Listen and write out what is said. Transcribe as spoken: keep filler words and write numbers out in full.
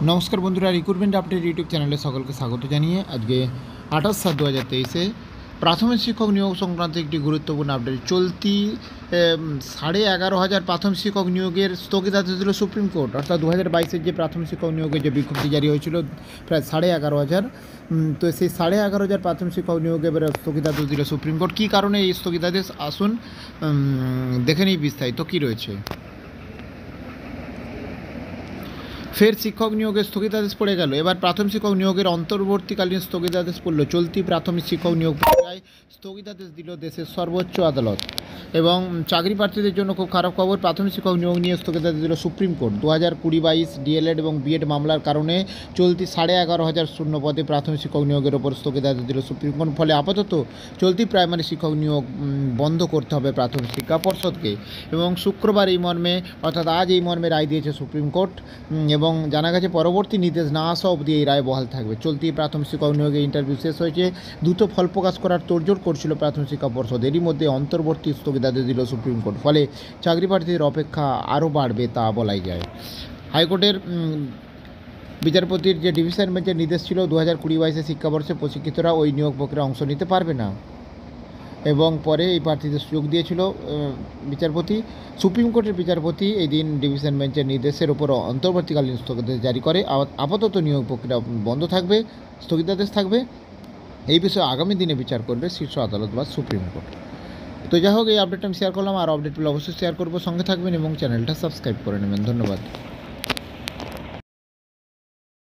নমস্কার বন্ধুরা, recruitment update YouTube চ্যানেলে সকলকে স্বাগত জানিয়ে আজকে আঠাশ সাত দু হাজার তেইশে প্রাথমিক শিক্ষক নিয়োগ সংক্রান্ত একটি গুরুত্বপূর্ণ আপডেট। চলতি সাড়ে এগারো হাজার প্রাথমিক শিক্ষক নিয়োগের স্থগিতাদেশ দিল সুপ্রিম কোর্ট। অর্থাৎ দু হাজার বাইশের যে প্রাথমিক শিক্ষক নিয়োগের যে বিজ্ঞপ্তি জারি হয়েছিল প্রায় সাড়ে এগারো হাজার, তো সেই সাড়ে এগারো হাজার প্রাথমিক শিক্ষক নিয়োগে এবার স্থগিতাদেশ দিল সুপ্রিম কোর্ট। কী কারণে এই স্থগিতাদেশ আসুন দেখে নিই বিস্তারিত কী রয়েছে। ফের শিক্ষক নিয়োগের স্থগিতাদেশ পড়ে গেল। এবার প্রাথমিক শিক্ষক নিয়োগের অন্তর্বর্তীকালীন স্থগিতাদেশ পড়ল। চলতি প্রাথমিক শিক্ষক নিয়োগ প্রক্রিয়ায় স্থগিতাদেশ দিল দেশের সর্বোচ্চ আদালত। এবং চাকরি প্রার্থীদের জন্য খুব খারাপ খবর, প্রাথমিক শিক্ষক নিয়োগ নিয়ে স্থগিতাদেশ দিল সুপ্রিম কোর্ট। দু হাজার কুড়ি বাইশ ডিএলএড এবং বিএড মামলার কারণে চলতি সাড়ে এগারো হাজার শূন্য পদে প্রাথমিক শিক্ষক নিয়োগের ওপর স্থগিতাদেশ দিল সুপ্রিম কোর্ট। ফলে আপাতত চলতি প্রাইমারি শিক্ষক নিয়োগ বন্ধ করতে হবে প্রাথমিক শিক্ষা পর্ষদকে। এবং শুক্রবার এই মর্মে অর্থাৎ আজ এই মর্মে রায় দিয়েছে সুপ্রিম কোর্ট। এবং জানা গেছে পরবর্তী নির্দেশ না আসা অবধি এই রায় বহাল থাকবে। চলতি প্রাথমিক শিক্ষক নিয়োগে ইন্টারভিউ শেষ হয়েছে, দ্রুত ফল প্রকাশ করার তোড়জোড় করছিল প্রাথমিক শিক্ষা পর্ষদ। এরই মধ্যে অন্তর্বর্তী স্থগিতাদেশ দিল সুপ্রিম কোর্ট। ফলে চাকরি প্রার্থীদের অপেক্ষা আরও বাড়বে তা বলাই যায়। হাইকোর্টের বিচারপতির যে ডিভিশন বেঞ্চের নির্দেশ ছিল দু হাজার কুড়ি বাইশে শিক্ষাবর্ষে প্রশিক্ষিতরা ওই নিয়োগ প্রক্রিয়ায় অংশ নিতে পারবে না, এবং পরে এই প্রার্থীদের সুযোগ দিয়েছিল বিচারপতি। সুপ্রিম কোর্টের বিচারপতি এই দিন ডিভিশন বেঞ্চের নির্দেশের ওপর অন্তর্বর্তীকালীন স্থগিতাদেশ জারি করে। আপাতত নিয়োগ প্রক্রিয়া বন্ধ থাকবে, স্থগিতাদেশ থাকবে। এই বিষয়ে আগামী দিনে বিচার করবে শীর্ষ আদালত বা সুপ্রিম কোর্ট। তো যাই হোক, এই আপডেটটা আমি শেয়ার করলাম। আর আপডেট পেলে অবশ্যই শেয়ার করবো, সঙ্গে থাকবেন এবং চ্যানেলটা সাবস্ক্রাইব করে নেবেন। ধন্যবাদ।